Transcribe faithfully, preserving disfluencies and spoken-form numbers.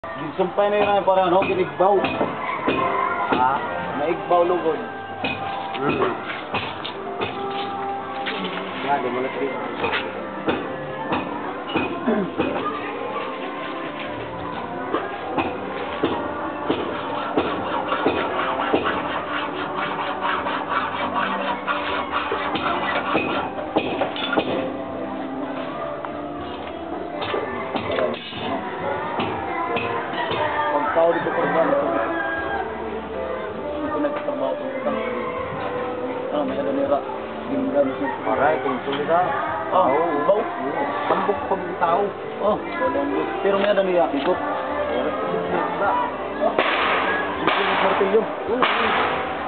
Sumpay na yun para ano, kinigbaw. Ha? Naigbaw lugod. Hmm. Yan, di mo na trip. Pagkao dito pa rin. Ito nagtatrabaho itong utang. Ah, may ano nira. Gingan siya. Aray, kung tuloy ka. Ah, Oo. baw. Pambok pag tao. Oh, walang gut. Pero may ano niya, ikot. Oras ko din ba? Ito yung martilyo. Oo.